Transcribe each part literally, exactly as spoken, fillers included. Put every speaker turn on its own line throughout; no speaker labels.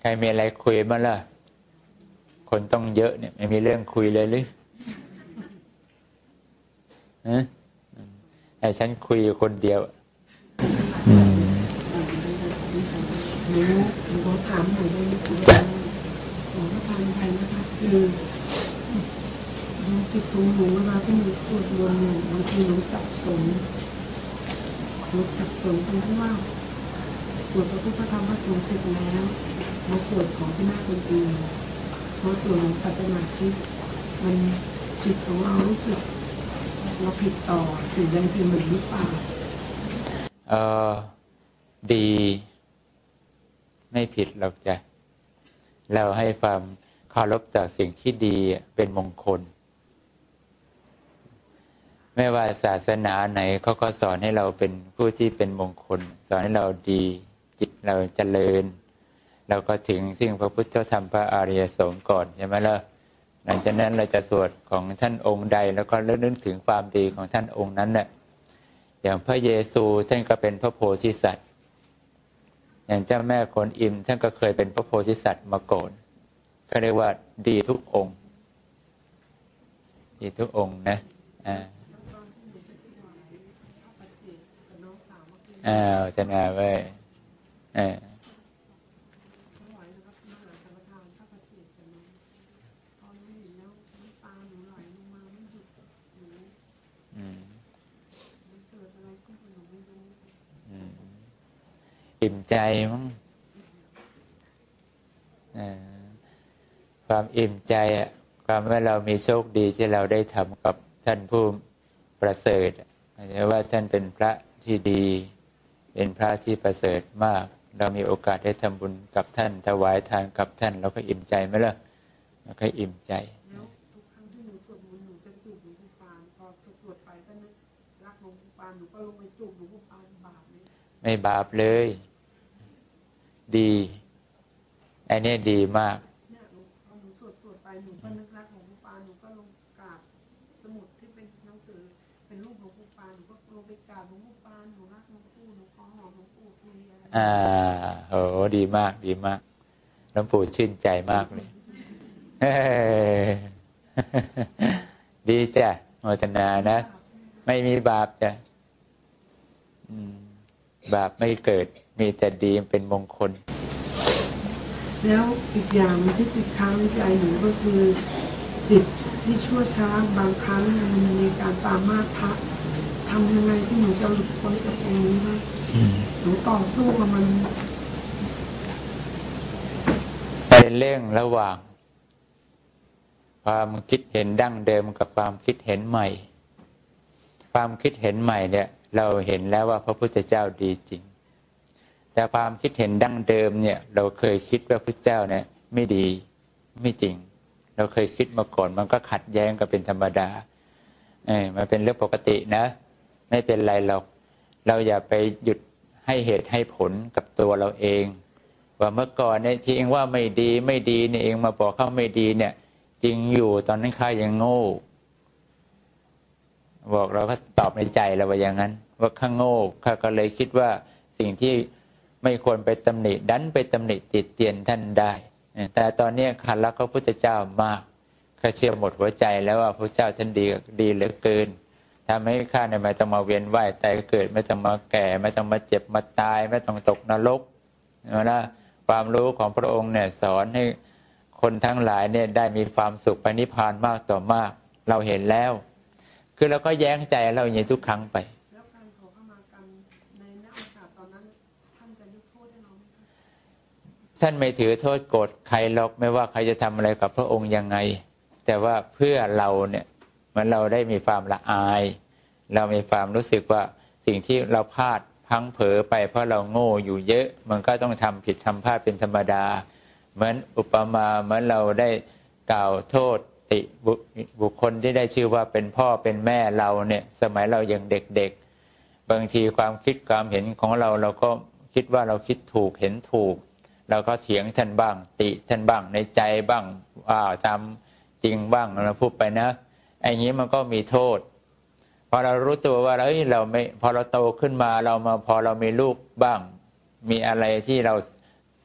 ใครมีอะไรคุยบ้างล่ะคนต้องเยอะเนี่ยไม่มีเรื่องคุยเลยหรือฮะไอ้ฉันคุยคนเดียวอืม
หนูขอถามหน่อยได้ไหมคะขอประทานไทยนะคะคือดูจิตของหนูเวลาที่หนูสวดมนต์เนี่ยบางทีหนูสับสนหนูสับสนตรงที่ว่าสวดพระพุทธธรรมพระสงฆ์เสร็จแล้วมาสวดของที่หน้าคนอื่นเพราะส่วนของศาสนาคริสต์มันจิตของเรารู้สึกเราผิดต่อสิ่งใดสิ่งหนึ่งหรือเปล่า
เออดีไม่ผิดหรอกจ้ะเราให้ความเคารพจากสิ่งที่ดีเป็นมงคลไม่ว่าศาสนาไหนเขาก็สอนให้เราเป็นผู้ที่เป็นมงคลสอนให้เราดีจิตเราเจริญเราก็ถึงสิ่งพระพุทธธรรมพระอริยสงฆ์ก่อนใช่ไหมล่ะหลังจากนั้นเราจะสวดของท่านองค์ใดแล้วก็เริ่มนึกถึงความดีของท่านองค์นั้นแหละอย่างพระเยซูท่านก็เป็นพระโพธิสัตว์อย่างเจ้าแม่กวนอิมท่านก็เคยเป็นพระโพธิสัตว์มาก่อนก็เรียกว่าดีทุกองค์ดีทุกองค์นะอ่าอ้าวชนะไว้เอออิ่มใจมั้งความอิ่มใจอ่ะความว่าเรามีโชคดีที่เราได้ทำกับท่านผู้ประเสริฐหมายถึงว่าท่านเป็นพระที่ดีเป็นพระที่ประเสริฐมากเรามีโอกาสได้ทำบุญกับท่านถวายทานกับท่านเราก็อิ่มใจไหมล่ะเราก็อิ่มใจ
แล้วทุกครั้งที่หนูสวดมนต์หนูจะจูบหลวงปู่ปานพอสวดไปก็นึกรักหลวงปู่ปานหนูก็ลงไปจูบหลวงปู่ปานบาปไหม
ไม่บาปเลยดีไอ้นี่ดีมาก
เนี่ยหนูพอหนูสวดสวดไปหนูก็นึกรักหลวงปู่ปานหนูก็ลงกราบสมุดที่เป็นหนังสือเป็นรูปหลวงปู่ปานหนูก็ลงไปกราบหลวงปู่ปานหนูรักหลวงปู่หนูขอหอมหลวงปู่ทีอะไร
อ่าโหดีมากดีมากหลวงปู่ชื่นใจมากเลยดีจ้ะโมทนานะไม่มีบาปจ้ะบาปไม่เกิดมีแต่ดีเป็นมงคล
แล้วอีกอย่างที่ติดค้างในใจหนูก็คือจิตที่ชั่วช้าบางครั้งมันมีการตามมาพระทำยังไงที่หนูจะหลุดพ้นจากตรงนี้ได้หนูต่อสู้กับมัน
เป็นเรื่องระหว่างความคิดเห็นดั้งเดิมกับความคิดเห็นใหม่ความคิดเห็นใหม่เนี่ยเราเห็นแล้วว่าพระพุทธเจ้าดีจริงแต่ความคิดเห็นดั้งเดิมเนี่ยเราเคยคิดว่าพระเจ้าเนี่ยไม่ดีไม่จริงเราเคยคิดมาก่อนมันก็ขัดแย้งกันเป็นธรรมดาเออมันเป็นเรื่องปกตินะไม่เป็นไรหรอกเราอย่าไปหยุดให้เหตุให้ผลกับตัวเราเองว่าเมื่อก่อนเนี่ยที่เองว่าไม่ดีไม่ดีเนี่ยเองมาบอกเขาไม่ดีเนี่ยจริงอยู่ตอนนั้นข้ายังโง่บอกเราก็ตอบในใจเราว่าอย่างนั้นว่าข้าโง่ข้าก็เลยคิดว่าสิ่งที่ไม่ควรไปตำหนิดันไปตำหนิติเตียนท่านได้แต่ตอนนี้ข้ารักพระพุทธเจ้ามากข้าเชื่อหมดหัวใจแล้วว่าพระเจ้าท่านดีดีเหลือเกินทำให้ข้าเนี่ยไม่ต้องมาเวียนว่ายตายเกิดไม่ต้องมาแก่ไม่ต้องมาเจ็บมาตายไม่ต้องตกนรกนะความรู้ของพระองค์เนี่ยสอนให้คนทั้งหลายเนี่ยได้มีความสุขไปนิพพานมากต่อมากเราเห็นแล้วคือเราก็แย้งใจเราอย่างนี้ทุกครั้งไป
แล้วการขอขมากรรมในณโอกาสตอนนั้นท่านจะยกโทษให้เราไหมคะ
ท่านไม่ถือโทษโกรธใครหรอกไม่ว่าใครจะทำอะไรกับพระองค์ยังไงแต่ว่าเพื่อเราเนี่ยมันเราได้มีความละอายเรามีความรู้สึกว่าสิ่งที่เราพลาดพังเผลอไปเพราะเราโง่อยู่เยอะมันก็ต้องทำผิดทำพลาดเป็นธรรมดาเหมือนอุปมาเหมือนเราได้กล่าวโทษติบุคคลที่ได้ชื่อว่าเป็นพ่อเป็นแม่เราเนี่ยสมัยเรายังเด็กๆบางทีความคิดความเห็นของเราเราก็คิดว่าเราคิดถูกเห็นถูกเราก็เถียงท่านบ้างติท่านบ้างในใจบ้างอ้าวทำจริงบ้างเราพูดไปนะไอ้นี้มันก็มีโทษพอเรารู้ตัวว่าเอ้ยเราไม่พอเราโตขึ้นมาเรามาพอเรามีลูกบ้างมีอะไรที่เราแส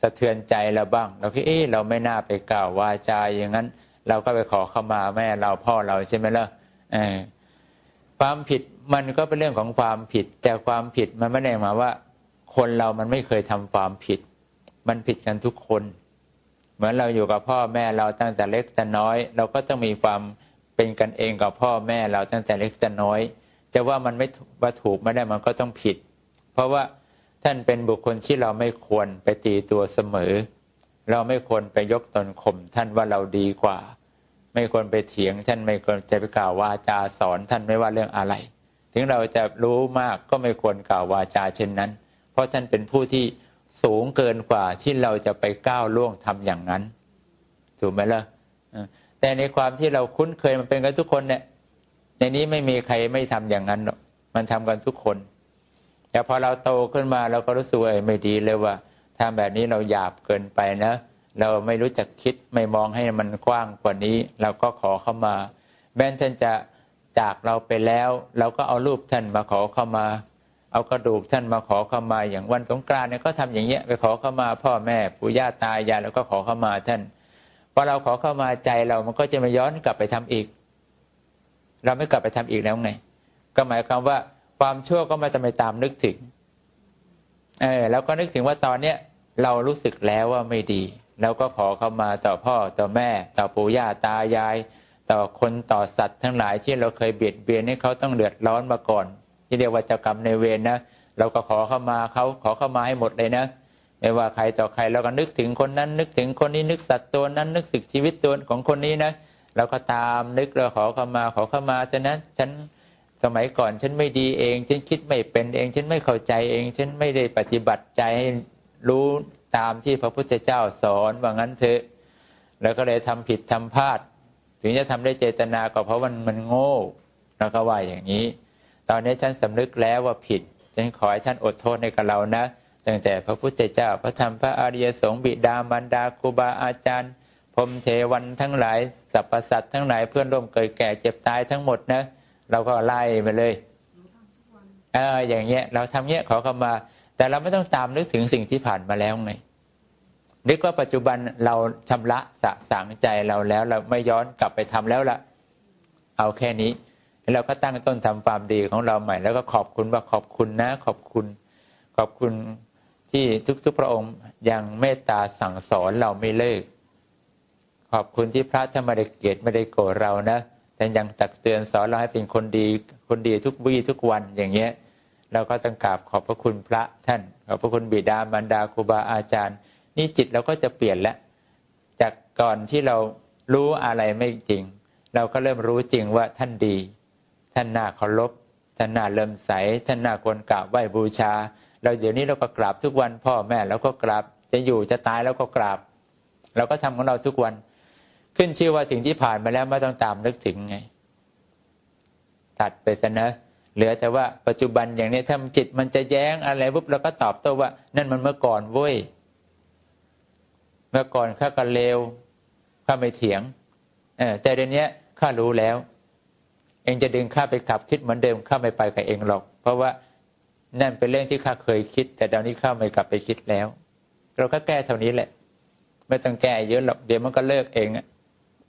ะเทือนใจเราบ้างเราคิดเอ๊ะเราไม่น่าไปกล่าววาจาอย่างนั้นเราก็ไปขอเข้ามาแม่เราพ่อเราใช่ไหมล่ะเออความผิดมันก็เป็นเรื่องของความผิดแต่ความผิดมันไม่ได้หมายว่าคนเรามันไม่เคยทำความผิดมันผิดกันทุกคนเหมือนเราอยู่กับพ่อแม่เราตั้งแต่เล็กแต่น้อยเราก็ต้องมีความเป็นกันเองกับพ่อแม่เราตั้งแต่เล็กแต่น้อยแต่ว่ามันไม่ว่าถูกไม่ได้มันก็ต้องผิดเพราะว่าท่านเป็นบุคคลที่เราไม่ควรไปตีตัวเสมอเราไม่ควรไปยกตนข่มท่านว่าเราดีกว่าไม่ควรไปเถียงท่านไม่ควรจะไปกล่าววาจาสอนท่านไม่ว่าเรื่องอะไรถึงเราจะรู้มากก็ไม่ควรกล่าววาจาเช่นนั้นเพราะท่านเป็นผู้ที่สูงเกินกว่าที่เราจะไปก้าวล่วงทำอย่างนั้นถูกไหมล่ะแต่ในความที่เราคุ้นเคยมันเป็นกันทุกคนเนี่ยในนี้ไม่มีใครไม่ทำอย่างนั้นหรอกมันทำกันทุกคนแต่พอเราโตขึ้นมาเราก็รู้สึกว่าไม่ดีเลยว่าทำแบบนี้เราหยาบเกินไปนะเราไม่รู้จักคิดไม่มองให้มันกว้างกว่านี้เราก็ขอเข้ามาแม้ท่านจะจากเราไปแล้วเราก็เอารูปท่านมาขอเข้ามาเอากระดูกท่านมาขอเข้ามาอย่างวันสงกรานต์เนี่ยก็ทำอย่างเงี้ยไปขอเข้ามาพ่อแม่ปู่ย่าตายายแล้วก็ขอเข้ามาท่านพอเราขอเข้ามาใจเรามันก็จะมาย้อนกลับไปทำอีกเราไม่กลับไปทำอีกแล้วไงก็หมายความว่าความชั่วก็ไม่จะไปตามนึกถึงเออแล้วก็นึกถึงว่าตอนเนี้ยเรารู้สึกแล้วว่าไม่ดีเราก็ขอเข้ามาต่อพ่อต่อแม่ต่อปู่ย่าตายายต่อคนต่อสัตว์ทั้งหลายที่เราเคยเบียดเบียนให้เขาต้องเดือดร้อนมาก่อนที่เรียกว่าเจ้ากรรมนายเวรนะเราก็ขอเข้ามาเขาขอเข้ามาให้หมดเลยนะไม่ว่าใครต่อใครเราก็นึกถึงคนนั้นนึกถึงคนนี้นึกสัตว์ตัวนั้นนึกสึกชีวิตตัวของคนนี้นะเราก็ตามนึกเราขอเข้ามาขอเข้ามาฉะนั้นฉันสมัยก่อนฉันไม่ดีเองฉันคิดไม่เป็นเองฉันไม่เข้าใจเองฉันไม่ได้ปฏิบัติใจให้รู้ตามที่พระพุทธเจ้าสอนว่างั้นเถอะแล้วก็เลยทำผิดทำพลาดถึงจะทำได้เจตนาก็เพราะมันมันโง่แล้วก็ว่าอย่างนี้ตอนนี้ฉันสำนึกแล้วว่าผิดฉันขอให้ท่านอดโทษในกับเรานะตั้งแต่พระพุทธเจ้าพระธรรมพระอริยสงฆ์บิดามารดาครูบาอาจารย์พรหมเทวันทั้งหลายสรรพสัตว์ทั้งหลายเพื่อนร่วมเกิดแก่เจ็บตายทั้งหมดนะเราก็ไล่ไปเลยเอออย่างเงี้ยเราทำเงี้ยขอเข้ามาแต่เราไม่ต้องตามนึกถึงสิ่งที่ผ่านมาแล้วไงนึกว่าปัจจุบันเราชำระสะสางใจเราแล้วเราไม่ย้อนกลับไปทำแล้วละเอาแค่นี้เราก็ตั้งต้นทำความดีของเราใหม่แล้วก็ขอบคุณว่าขอบคุณนะขอบคุณขอบคุณที่ทุกๆพระองค์ยังเมตตาสั่งสอนเราไม่เลิกขอบคุณที่พระท่านไม่ได้เกลียดไม่ได้โกรธเรานะแต่ยังตักเตือนสอนเราให้เป็นคนดีคนดีทุกวี่ทุกวันอย่างเงี้ยเราก็ต้องกราบขอบพระคุณพระท่านขอบพระคุณบิดามารดาครูบาอาจารย์นี่จิตเราก็จะเปลี่ยนแล้วจากก่อนที่เรารู้อะไรไม่จริงเราก็เริ่มรู้จริงว่าท่านดีท่านน่าเคารพท่านน่าเลื่อมใสท่านน่าควรกราบไหว้บูชาเราเดี๋ยวนี้เราก็กราบทุกวันพ่อแม่เราก็กราบจะอยู่จะตายแล้วก็กราบเราก็ทำของเราทุกวันขึ้นชื่อว่าสิ่งที่ผ่านมาแล้วไม่ต้องตามนึกถึงไงตัดไปซะนะเหลือแต่ว่าปัจจุบันอย่างนี้ถ้าจิตมันจะแย้งอะไรปุ๊บเราก็ตอบโต้ว่านั่นมันเมื่อก่อนเว้ยเมื่อก่อนข้าก็เลวข้าไม่เถียงเออแต่เดี๋ยวนี้ข้ารู้แล้วเองจะดึงข้าไปขับคิดเหมือนเดิมข้าไม่ไปกับเองหรอกเพราะว่านั่นเป็นเรื่องที่ข้าเคยคิดแต่ตอนนี้ข้าไม่กลับไปคิดแล้วเราก็แก้เท่านี้แหละไม่ต้องแก้เยอะหรอกเดี๋ยวมันก็เลิกเองอ่ะ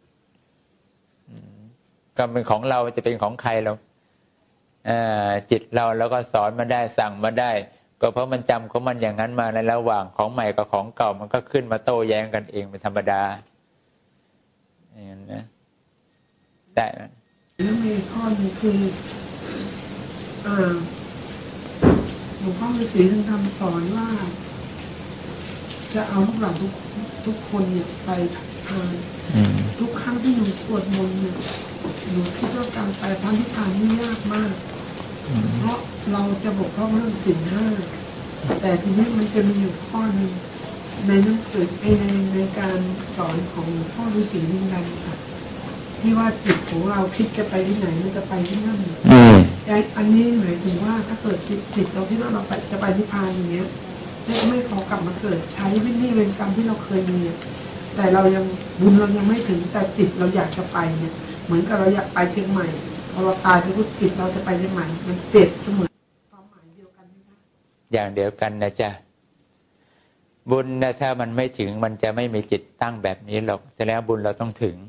ก็เป็นของเราจะเป็นของใครเราจิตเราแล้วก็สอนมาได้สั่งมาได้ก็เพราะมันจำของมันอย่างนั้นมาในระหว่างของใหม่กับของเก่ามันก็ขึ้นมาโต้แย้งกันเองเป็นธรรมดาอย่างนั้นนะแต่
แล้วมีข้อนึงคืออ่าหลวงพ่อฤาษีท่านทำสอนว่าจะเอาลูกหลานทุกทุกคนเนี่ยไปทานทุกครั้งที่หนูสวดมนต์เนี่ยหนูคิดว่าการไปพระนิพพานนี่ยากมากเพราะเราจะบกพร่องเรื่องศีลห้าแต่ทีนี้มันจะมีอยู่ข้อหนึ่งในหนังสือในในการสอนของหลวงพ่อฤาษีลิงดำค่ะที่ว่าจิตของเราคิดจะไปที่ไหนมันจะไปที่นั่นอันนี้หมายถึงว่าถ้าเกิดจิตจิตเราคิดว่าเราจะไปนิพพานอย่างเงี้ยไม่ขอกลับมาเกิดใช้วิธีเวรกรรมที่เราเคยมีแต่เรายังบุญเรายังไม่ถึงแต่จิตเราอยากจะไปเนี่ยเหมือนกับเราอยากไปเชียงใหม่พอเราตายไปปุ๊บจิตเราจะไปเชียงใหม่มันเปรียบเสมือนความหมายเดียวกันไหมคะ
อย่างเดียวกันนะจ๊ะบุญนะถ้ามันไม่ถึงมันจะไม่มีจิตตั้งแบบนี้หรอกแต่แล้วบุญเราต้องถึง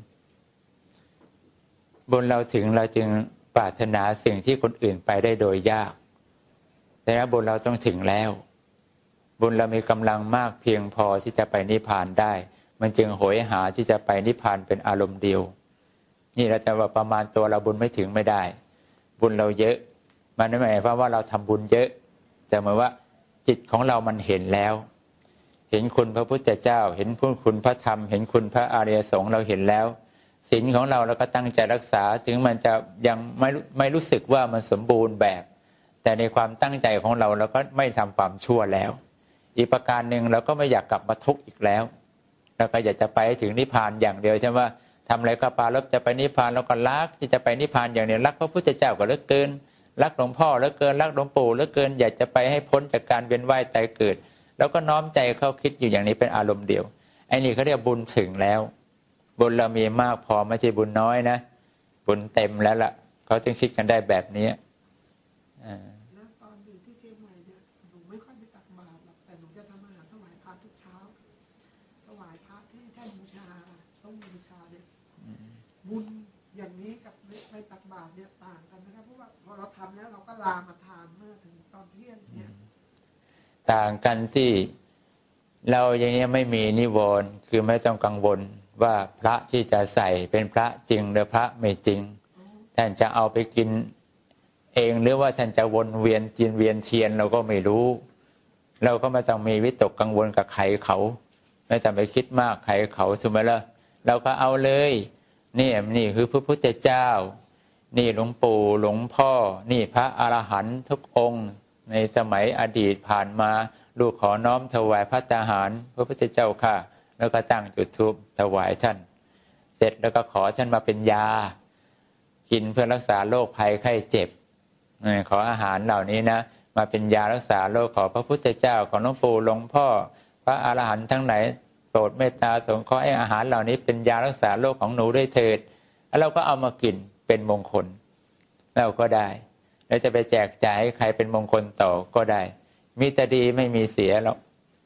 บุญเราถึงเราจึงปรารถนาสิ่งที่คนอื่นไปได้โดยยากแต่แล้วบุญเราต้องถึงแล้วบุญเรามีกำลังมากเพียงพอที่จะไปนิพพานได้มันจึงโหยหาที่จะไปนิพพานเป็นอารมณ์เดียวนี่เราจะว่าประมาณตัวเราบุญไม่ถึงไม่ได้บุญเราเยอะมันไม่หมายความว่าเราทำบุญเยอะแต่หมายว่าจิตของเรามันเห็นแล้วเห็นคุณพระพุทธเจ้าเห็นคุณพระธรรมเห็นคุณพระอริยสงฆ์เราเห็นแล้วศีลของเราเราก็ตั้งใจรักษาถึงมันจะยังไม่ไม่รู้สึกว่ามันสมบูรณ์แบบแต่ในความตั้งใจของเราเราก็ไม่ทำความชั่วแล้วอีกประการหนึ่งเราก็ไม่อยากกลับมาทุกข์อีกแล้วเราก็อยากจะไปถึงนิพพานอย่างเดียวใช่ไหมทำอะไรก็ปารภจะไปนิพพานเราก็รักที่จะไปนิพพานอย่างเดียวรักพระพุทธเจ้าก็เหลือเกินรักหลวงพ่อเหลือเกินรักหลวงปู่เหลือเกินอยากจะไปให้พ้นจากการเวียนว่ายตายเกิดแล้วก็น้อมใจเข้าคิดอยู่อย่างนี้เป็นอารมณ์เดียวไอ้นี่เขาเรียกบุญถึงแล้วบุญเรามีมากพอไม่ใช่บุญน้อยนะบุญเต็มแล้วล่ะเขาจึงคิดกันได้แบบนี้อ่า
แล้วตอนอยู่ที่เชียงใหม่เนี่ยหนูไม่ค่อยไปตักบาตรหรอกแต่หนูจะทำอาหารถวายพระทุกเช้าถวายพระที่ท่านบูชาต้องบูชาเนี่ยบุญอย่างนี้กับไปตักบาตรเนี่ยต่างกันนะครับเพราะว่าพอเราทำแล้วเราก็ลามาทานเมื่อถึงตอนเที่ยงเนี่ย
ต่างกันที่เราอย่างนี้ไม่มีนิวรณ์คือไม่ต้องกังวลว่าพระที่จะใส่เป็นพระจริงหรือพระไม่จริงท่านจะเอาไปกินเองหรือว่าท่านจะวนเวียนจีนเวียนเทียนเราก็ไม่รู้เราก็ไม่ต้องมีวิตกกังวลกับใครเขาไม่ต้องไปคิดมากใครเขาถูกไหมล่ะเราก็เอาเลยนี่นี่คือพระพุทธเจ้านี่หลวงปู่หลวงพ่อนี่พระอรหันต์ทุกองค์ในสมัยอดีตผ่านมาลูกขอน้อมถวายพระตาหารพระพุทธเจ้าค่ะแล้วก็ตั้งจุดธูปถวายท่านเสร็จแล้วก็ขอท่านมาเป็นยากินเพื่อรักษาโรคภัยไข้เจ็บขออาหารเหล่านี้นะมาเป็นยารักษาโรคขอพระพุทธเจ้าขอหลวงปู่หลวงพ่อพระอรหันต์ทั้งหลายโปรดเมตตาสงเคราะห์ให้อาหารเหล่านี้เป็นยารักษาโรคของหนูด้วยเถิดแล้วเราก็เอามากินเป็นมงคลเราก็ได้แล้วจะไปแจกจ่ายให้ใครเป็นมงคลต่อก็ได้มีแต่ดีไม่มีเสียหรอก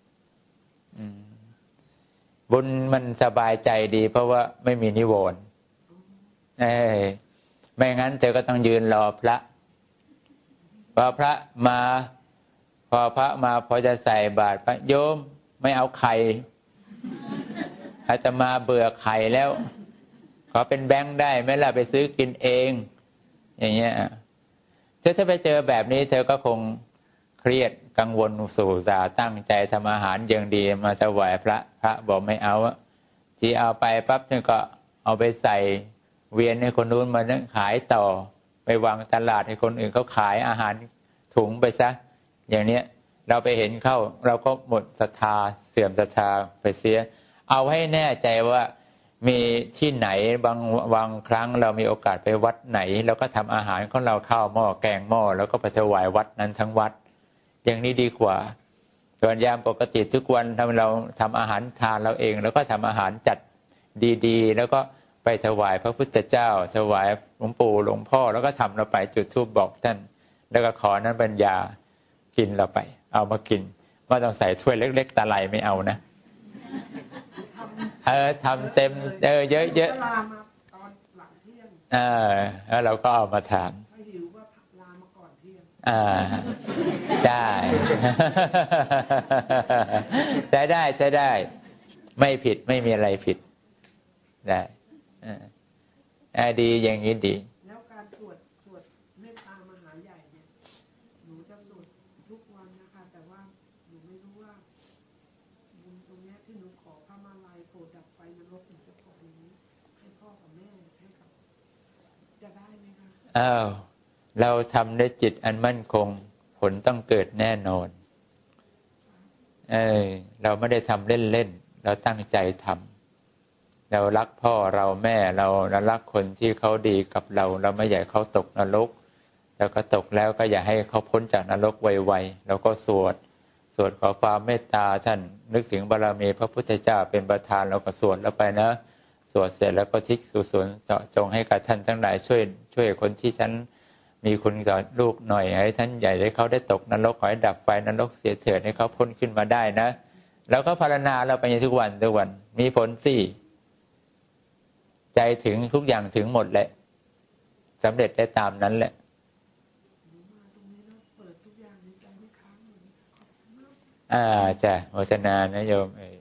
บุญมันสบายใจดีเพราะว่าไม่มีนิวรณ์ไม่งั้นเธอก็ต้องยืนรอพระพอพระมาพอพระมาพอจะใส่บาตรพระโยมไม่เอาไข่อาตมาเบื่อไข่แล้วขอเป็นแบงค์ได้ไหมล่ะไปซื้อกินเองอย่างเงี้ยเธอถ้าไปเจอแบบนี้เธอก็คงเครียดกังวลสู่สาตั้งใจทำอาหารอย่างดีมาถวายพระพระบอกไม่เอาที่เอาไปปั๊บเธอก็เอาไปใส่เวียนให้คนนู้นมาขายต่อไปวางตลาดให้คนอื่นเขาขายอาหารถุงไปซะอย่างเนี้ยเราไปเห็นเข้าเราก็หมดศรัทธาเสื่อมศรัทธาไปเสียเอาให้แน่ใจว่ามีที่ไหนบางบางครั้งเรามีโอกาสไปวัดไหนเราก็ทำอาหารของเราข้าวหม้อแกงหม้อแล้วก็ไปถวายวัดนั้นทั้งวัดอย่างนี้ดีกว่าส่วนยามปกติทุกวันทำเราทำอาหารทานเราเองแล้วก็ทำอาหารจัดดีๆแล้วก็ไปถวายพระพุทธเจ้าถวายหลวงปู่หลวงพ่อแล้วก็ทำเราไปจุดธูปบอกท่านแล้วก็ขอนั้นปัญญากินเราไปเอามากินว่าต้องใส่ถ้วยเล็กๆตาไหลไม่เอานะเออทำเต็มเออเยอะๆเออแล้วเราก็เอามาทานอ่าได้ใช้ได้ใช้ได้ไม่ผิดไม่มีอะไรผิดได้อ่าดีอย่างนี้ดี
แล้วการสวดสวดเมตตามหาใหญ่เนี่ยหนูจะสวดทุกวันนะคะแต่ว่าหนูไม่รู้ว่าบุญตรงนี้ที่หนูขอพระมาลัยโปรดดับไฟนรกหนูจะขออย่างนี้ให้พ่อกับแม่ให้กับจะได้ไหมคะ
อ้าวเราทำด้วยจิตอันมั่นคงผลต้องเกิดแน่นอนเออเราไม่ได้ทำเล่นๆเราตั้งใจทำเรารักพ่อเราแม่เราเรารักคนที่เขาดีกับเราเราไม่อยากเขาตกนรกแล้วก็ตกแล้วก็อย่าให้เขาพ้นจากนรกไวๆเราก็สวดสวดขอความเมตตาท่านนึกถึงบารมีพระพุทธเจ้าเป็นประธานเราก็สวดแล้วไปนะสวดเสร็จแล้วก็ทิกสุสนเจาะจงให้กับท่านทั้งหลายช่วยช่วยคนที่ฉันมีคุณต่อลูกหน่อยให้ท่านใหญ่ให้เขาได้ตกนรกขอให้ดับไฟนรกเสียเถิดให้เขาพ้นขึ้นมาได้นะแล้วก็ภาวนาเราไปทุกวันทุกวันมีผลสิใจถึงทุกอย่างถึงหมดแหละสำเร็จได้ตามนั้นแหละอ่าจ้ะโฆษณานะโยมเออ